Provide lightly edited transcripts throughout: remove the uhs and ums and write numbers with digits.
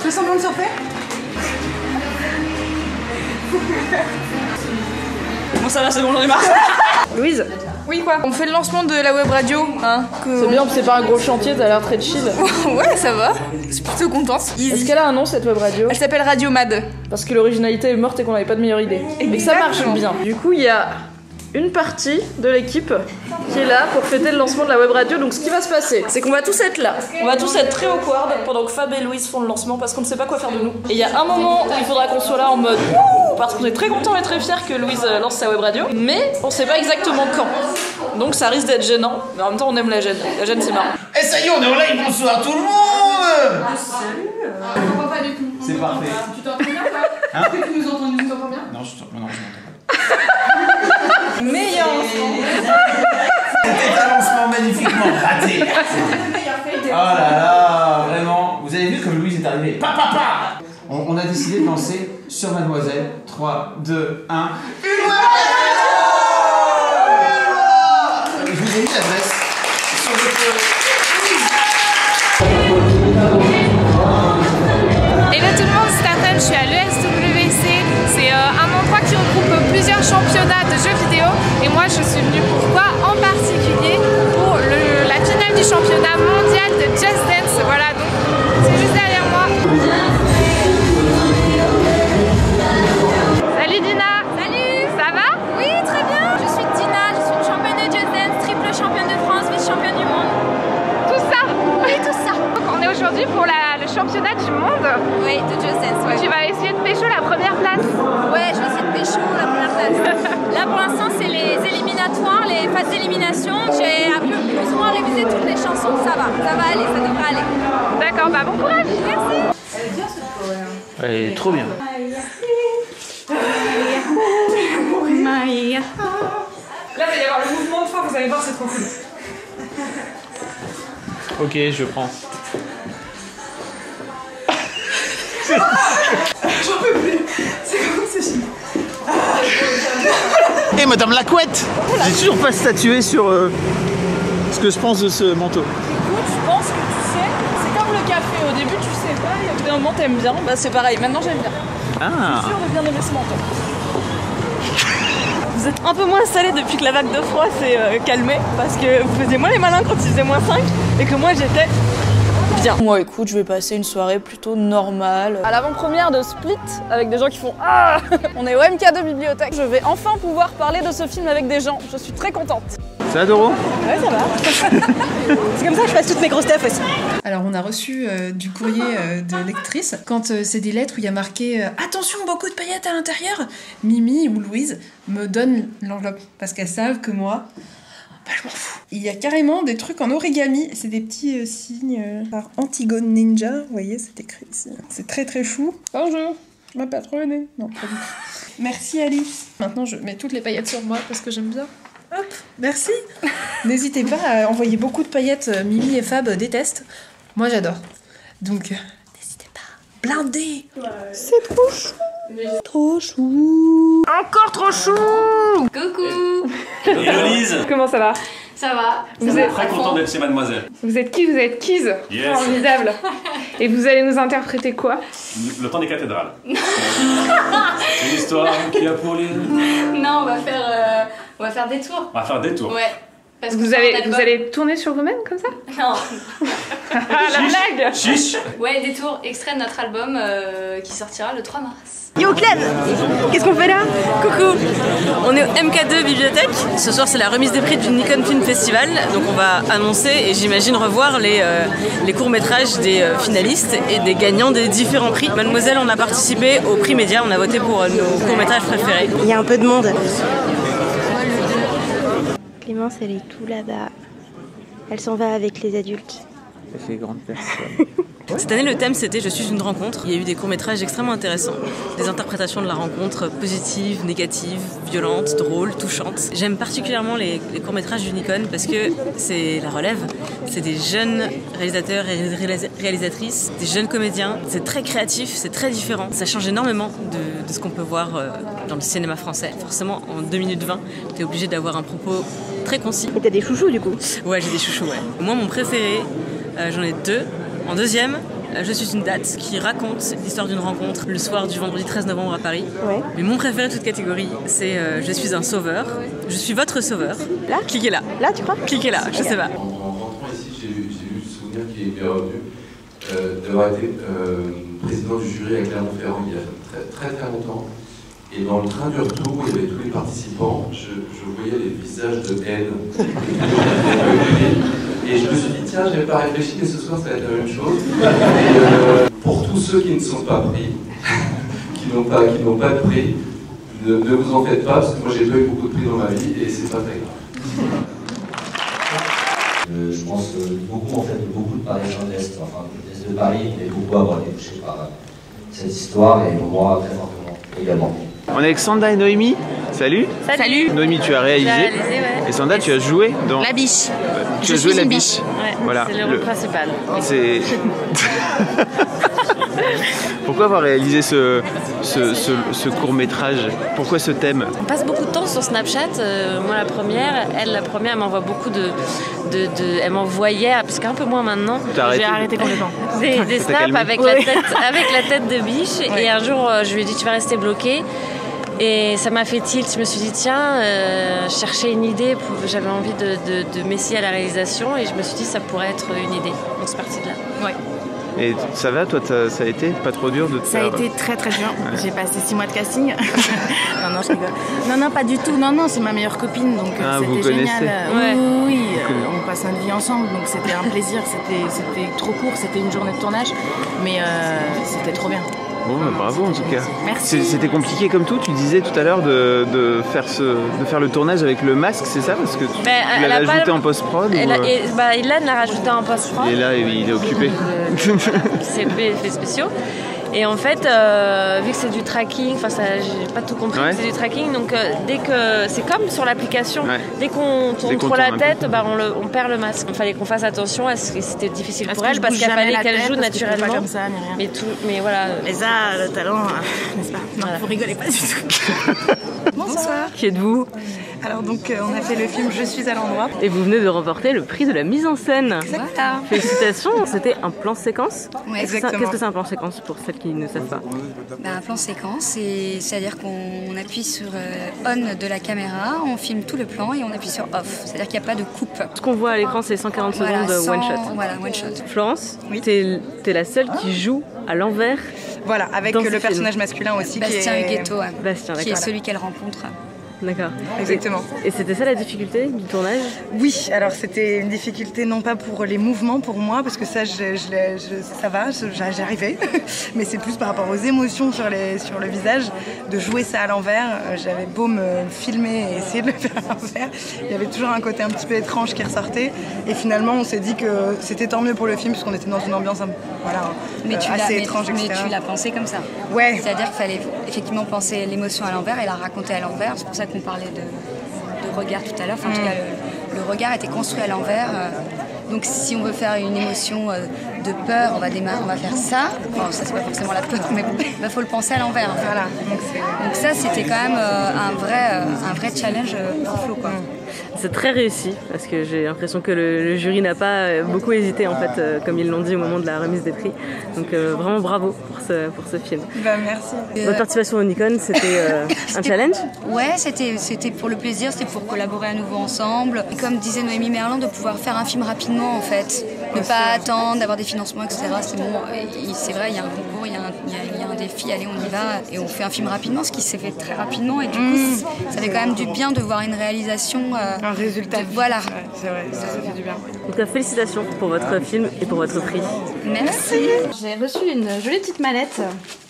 fais semblant de surfer. Bon ça va, c'est bon, j'en ai marre. Louise? Oui quoi? On fait le lancement de la web radio, hein. C'est bien, c'est pas un gros chantier, t'as l'air très chill. Ouais, ça va. Je suis plutôt contente. Est-ce qu'elle a un nom cette web radio? Elle s'appelle Radio Mad. Parce que l'originalité est morte et qu'on avait pas de meilleure idée. Et que ça marche bien. Du coup, il y a une partie de l'équipe qui est là pour fêter le lancement de la web radio. Donc ce qui va se passer, c'est qu'on va tous être là. On va tous être très awkward pendant que Fab et Louise font le lancement parce qu'on ne sait pas quoi faire de nous. Et il y a un moment où il faudra qu'on soit là en mode wouh, parce qu'on est très content et très fiers que Louise lance sa web radio, mais on sait pas exactement quand. Donc ça risque d'être gênant, mais en même temps on aime la gêne. La gêne c'est marrant. Et ça y est, on est en live, bonsoir tout le monde. Salut. Je comprends pas du tout. C'est parfait. Tu t'entends bien ou pas? Hein? Est-ce que tu nous entends bien? Non, je m'entends pas. Meilleur lancement. C'était un lancement magnifiquement raté. Oh là là, vraiment. Vous avez vu comme Louise est arrivée. Pa, pa, pa. On a décidé de lancer sur Mademoiselle. 3, 2, 1. Une web radio. Je vous ai mis l'adresse sur votre... Hello tout le monde, c'est Nathan, je suis à l'ESWC. C'est un endroit qui regroupe plusieurs championnats de jeux vidéo. Et moi je suis venue pourquoi? En particulier pour la finale du championnat mondial de Just Dance. Voilà, donc c'est juste derrière moi. Salut Dina. Salut. Ça va? Oui, très bien. Je suis Dina, je suis une championne de Just Dance, triple championne de France, vice-championne du monde. Tout ça? Oui, tout ça. Donc on est aujourd'hui pour le championnat du monde. Oui, de Just Dance, ouais. Tu vas essayer de pécho la première place. Ouais, je vais essayer de pécho la première place. Là pour l'instant c'est les éliminatoires, les phases d'élimination. J'ai un peu plus ou moins révisé toutes les chansons, ça va aller, ça devrait aller. D'accord, bah bon courage. Merci. Elle est bien cette fois, ouais. Elle est trop bien. Là, il va y avoir le mouvement de fin, vous allez voir, c'est trop cool. Ok, je prends. J'en peux plus. C'est comme c'est chiant. Et Madame la couette. J'ai toujours pas statué sur ce que je pense de ce manteau. Écoute, je pense que tu sais, c'est comme le café. Au début, tu sais pas, et au bout d'un moment, t'aimes bien. Bah, c'est pareil. Maintenant, j'aime bien. Ah. Je suis sûre de bien aimer ce manteau. Vous êtes un peu moins installés depuis que la vague de froid s'est calmée. Parce que vous faisiez moins les malins quand il faisait moins 5 et que moi, j'étais bien. Moi, écoute, je vais passer une soirée plutôt normale. À l'avant-première de Split, avec des gens qui font ah. On est au MK2 Bibliothèque. Je vais enfin pouvoir parler de ce film avec des gens. Je suis très contente. Ça va Doro? Ouais, ça va. C'est comme ça que je passe toutes mes grosses tefs aussi. Alors on a reçu du courrier de lectrice. Quand c'est des lettres où il y a marqué attention, beaucoup de paillettes à l'intérieur, Mimi ou Louise me donnent l'enveloppe parce qu'elles savent que moi, bah, je m'en fous. Il y a carrément des trucs en origami. C'est des petits signes par Antigone Ninja. Vous voyez, c'est écrit ici. C'est très très chou. Bonjour, je m'appelle René. Non, pas du tout. Merci Alice. Maintenant je mets toutes les paillettes sur moi parce que j'aime bien. Hop, merci. N'hésitez pas à envoyer beaucoup de paillettes. Mimi et Fab détestent. Moi j'adore. Donc n'hésitez pas. Blindé. C'est trop chou. Trop chou. Encore trop chou. Coucou. Hello Lise. Comment ça va? Ça va. Vous êtes très content d'être chez Mademoiselle. Vous êtes qui? Vous êtes Kiz. Yes. Formidable. Et vous allez nous interpréter quoi? Le temps des cathédrales. C'est une histoire qui a pour les... Non, on va faire des tours. On va faire des tours. Ouais. Parce que Vous allez tourner sur vous-même comme ça? Non. Ah, la blague. Chiche. Ouais, des tours extraits de notre album qui sortira le 3 mars. Yo Clem, qu'est-ce qu'on fait là? Coucou, on est au MK2 Bibliothèque. Ce soir c'est la remise des prix du Nikon Film Festival. Donc on va annoncer et j'imagine revoir les courts-métrages des finalistes et des gagnants des différents prix. Mademoiselle, on a participé au prix Média, on a voté pour nos courts-métrages préférés. Il y a un peu de monde. Clémence, elle est tout là-bas. Elle s'en va avec les adultes. Elle fait grande personne. Cette année, le thème c'était « Je suis une rencontre ». Il y a eu des courts-métrages extrêmement intéressants. Des interprétations de la rencontre positives, négatives, violentes, drôles, touchantes. J'aime particulièrement les courts-métrages du Nikon parce que c'est la relève. C'est des jeunes réalisateurs et réalisatrices, des jeunes comédiens. C'est très créatif, c'est très différent. Ça change énormément de ce qu'on peut voir dans le cinéma français. Forcément, en 2 minutes 20, t'es obligé d'avoir un propos très concis. Et t'as des chouchous du coup? Ouais, j'ai des chouchous, ouais. Moi, mon préféré, j'en ai 2. En deuxième, Je suis une date qui raconte l'histoire d'une rencontre le soir du vendredi 13 novembre à Paris. Ouais. Mais mon préféré de toute catégorie, c'est Je suis un sauveur. Je suis votre sauveur. Là ? Cliquez là. Là, tu crois ? Cliquez là, je sais pas. En rentrant ici, j'ai eu le souvenir qui est revenu d'avoir été président du jury à Clermont-Ferrand il y a très longtemps. Et dans le train du retour, où il y avait tous les participants, je voyais les visages de haine. Et je me suis dit, tiens, j'avais pas réfléchi, mais ce soir ça va être la même chose. Et, pour tous ceux qui ne sont pas pris, qui n'ont pas de prix, ne vous en faites pas, parce que moi j'ai pas eu beaucoup de prix dans ma vie et c'est pas très grave. Je pense que beaucoup de Parisiens de l'Est, enfin de l'Est de Paris, et beaucoup à avoir été touchés par cette histoire et moi très fortement également. On est avec Sanda et Noémie. Salut. Salut. Noémie, tu as réalisé. J'ai réalisé, ouais. Et Sanda, tu as joué dans. La biche. Tu as joué la biche. Ouais, voilà. c'est le rôle principal. C'est. Pourquoi avoir réalisé ce court-métrage? Pourquoi ce thème? On passe beaucoup de temps sur Snapchat. Moi, la première, elle m'envoie beaucoup elle m'envoyait, parce qu'un peu moins maintenant. J'ai arrêté complètement. Des snaps avec la tête de biche. Ouais. Et un jour, je lui ai dit, tu vas rester bloqué. Et ça m'a fait tilt. Je me suis dit, tiens, je cherchais une idée. J'avais envie de m'essayer à la réalisation. Et je me suis dit, ça pourrait être une idée. Donc, c'est parti de là. Ouais. Et ça va, toi, ça a été pas trop dur de te faire... Ça a été très dur. Ouais. J'ai passé 6 mois de casting. Non, je rigole. Non, pas du tout. Non, c'est ma meilleure copine, donc c'était génial. Ouais. Oui, on passe une vie ensemble, donc c'était un plaisir. C'était trop court, c'était une journée de tournage, mais c'était trop bien. Bon, bah, bravo en tout cas. Merci. C'était compliqué comme tout. Tu disais tout à l'heure de faire le tournage avec le masque, c'est ça? Parce que tu l'as ajouté en post-prod Ilan l'a rajouté en post-prod. Et là, il est occupé. C'est effets spéciaux. Et en fait, vu que c'est du tracking, j'ai pas tout compris, c'est du tracking, donc dès que c'est comme sur l'application, dès qu'on tourne trop la tête, on perd le masque. Il fallait qu'on fasse attention à ce que c'était difficile pour elle parce qu'il fallait qu'elle joue naturellement. Pas comme ça, ni rien. Mais voilà. Mais ça, le talent, n'est-ce pas? Non, vous rigolez pas du tout. Bonsoir. Qui êtes-vous? Alors donc on a fait le film Je suis à l'endroit. Et vous venez de remporter le prix de la mise en scène. Voilà. Félicitations, c'était un plan séquence. Ouais, exactement. Qu'est-ce que c'est un plan séquence pour celles qui ne savent pas? Un plan séquence, c'est-à-dire qu'on appuie sur on de la caméra, on filme tout le plan et on appuie sur off, c'est-à-dire qu'il n'y a pas de coupe. Ce qu'on voit à l'écran, c'est 140 secondes de one shot. Voilà, one shot. Florence, t'es la seule qui joue à l'envers. Voilà, avec le personnage masculin aussi. Bastien Huguetto, qui est celui qu'elle rencontre. D'accord. Exactement. Et c'était ça la difficulté du tournage? Oui, alors c'était une difficulté non pas pour les mouvements pour moi, parce que ça, ça va, j'arrivais, mais c'est plus par rapport aux émotions sur le visage, de jouer ça à l'envers. J'avais beau me filmer et essayer de le faire à l'envers, il y avait toujours un côté un petit peu étrange qui ressortait, et finalement on s'est dit que c'était tant mieux pour le film, puisqu'on était dans une ambiance assez étrange, etc. Mais tu l'as pensé comme ça? Ouais. C'est-à-dire qu'il fallait effectivement penser l'émotion à l'envers et la raconter à l'envers, c'est pour ça qu'on parlait de regard tout à l'heure, en tout cas le regard était construit à l'envers, donc si on veut faire une émotion de peur, on va faire ça, bon, ça c'est pas forcément la peur, mais il faut le penser à l'envers. Voilà. Donc ça c'était quand même un vrai challenge pour Flo, quoi. C'est très réussi parce que j'ai l'impression que le jury n'a pas beaucoup hésité en fait, comme ils l'ont dit au moment de la remise des prix. Donc vraiment bravo pour ce film. Merci. Votre participation au Nikon, c'était un challenge? Ouais, c'était pour le plaisir, c'était pour collaborer à nouveau ensemble. Et comme disait Noémie Merlan, de pouvoir faire un film rapidement en fait, ne pas attendre d'avoir des financements, etc. C'est bon. C'est vrai, il y a un concours, il y a un défi, allez on y va et on fait un film rapidement, ce qui s'est fait très rapidement et du coup ça fait quand même du bien de voir une réalisation. Un résultat. Voilà. Ouais, c'est vrai, ça fait du bien. En tout cas, félicitations pour votre film et pour votre prix. Merci. J'ai reçu une jolie petite mallette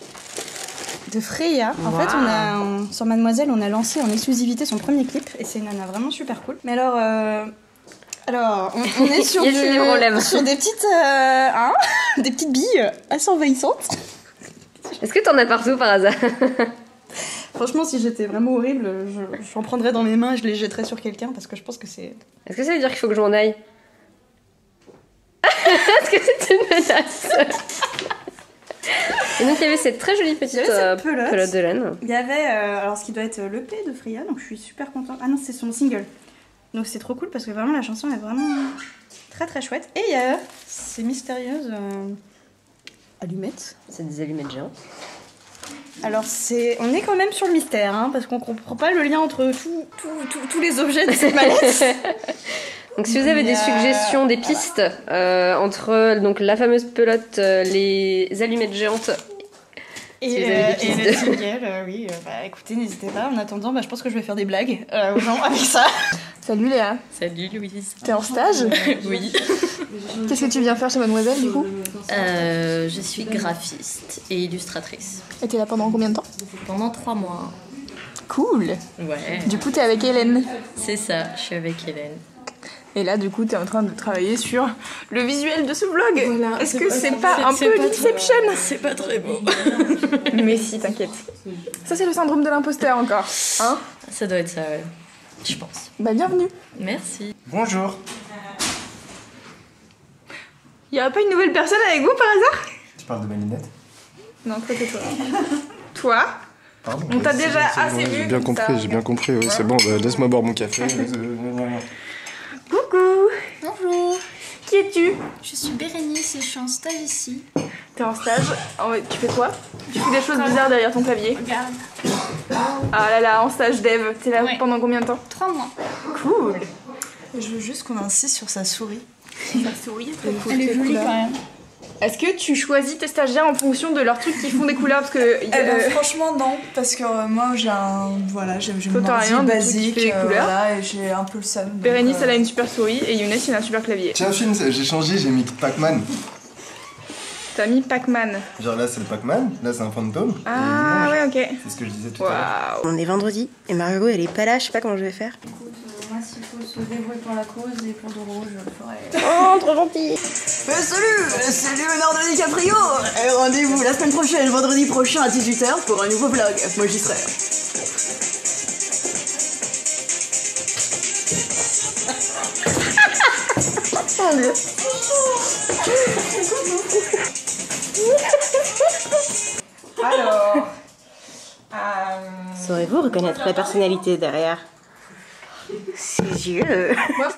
de Freya. En fait, sur Mademoiselle, on a lancé en exclusivité son premier clip et c'est une nana vraiment super cool. Mais alors, on est sur, sur des petites, des petites billes assez envahissantes. Est-ce que t'en as partout par hasard? Franchement, si j'étais vraiment horrible, j'en prendrais dans mes mains et je les jetterais sur quelqu'un parce que je pense que c'est... Est-ce que ça veut dire qu'il faut que je m'en aille? Est-ce que c'est une menace? Et donc il y avait cette très jolie petite pelote de laine. Il y avait, alors ce qui doit être l'EP de Freya, donc je suis super contente. Ah non, c'est son single. Donc c'est trop cool parce que vraiment la chanson est vraiment très très chouette. Et il y a ces mystérieuses allumettes. C'est des allumettes géantes. Alors on est quand même sur le mystère, hein, parce qu'on comprend pas le lien entre tous les objets de cette mallette. Donc si vous avez des suggestions, des pistes entre donc, la fameuse pelote, les allumettes géantes et le single, oui, bah écoutez, n'hésitez pas. En attendant, je pense que je vais faire des blagues aux gens avec ça. Salut Léa. Salut Louise. T'es en stage? Oui. Qu'est-ce que tu viens faire chez Mademoiselle du coup? Je suis graphiste et illustratrice. Et t'es là pendant combien de temps? Pendant 3 mois. Cool. Ouais. Du coup, t'es avec Hélène. C'est ça, je suis avec Hélène. Et là, du coup, t'es en train de travailler sur le visuel de ce vlog. Voilà, Est-ce que c'est pas un peu l'Inception? C'est pas très beau. Mais si, t'inquiète. Ça, c'est le syndrome de l'imposteur encore. Hein? Ça doit être ça, ouais. Je pense. Bah, bienvenue. Merci. Bonjour. Y a pas une nouvelle personne avec vous par hasard? Tu parles de mes lunettes? Non, toi, c'est toi. Toi? Pardon. On t'a déjà assez vu. J'ai bien compris, oui, c'est bon, laisse-moi boire mon café. Coucou. Bonjour. Qui es-tu? Je suis Bérénice et je suis en stage ici. T'es en stage? Tu fais quoi? Tu fais des choses bizarres derrière ton clavier? Regarde. Ah là là, en stage dev. T'es là pendant combien de temps? 3 mois. Cool. Je veux juste qu'on insiste sur sa souris. Sa souris, Elle est jolie quand même. Est-ce que tu choisis tes stagiaires en fonction de leurs trucs qui font des couleurs? Parce que franchement non, parce que moi j'ai j'ai toi, une t'as rien ordi du tout qui basique, fait des couleurs. voilà, et j'ai un peu le seum. Bérénice elle a une super souris et Younes il a un super clavier. Tiens, film, j'ai changé, j'ai mis Pac-Man. T'as mis Pac-Man. Genre là, c'est le Pac-Man, là, c'est un fantôme. Ah ouais, ok. C'est ce que je disais tout à l'heure. On est vendredi et Margot elle est pas là, je sais pas comment je vais faire. Moi, s'il faut se débrouiller pour la cause et pour Doro, je le ferai. Oh, trop gentil. Salut, c'est Leonardo DiCaprio. Et rendez-vous la semaine prochaine, vendredi prochain à 18h pour un nouveau vlog. Moi j'y serai. Mon Dieu. Alors... Saurez-vous reconnaître la personnalité derrière ses yeux?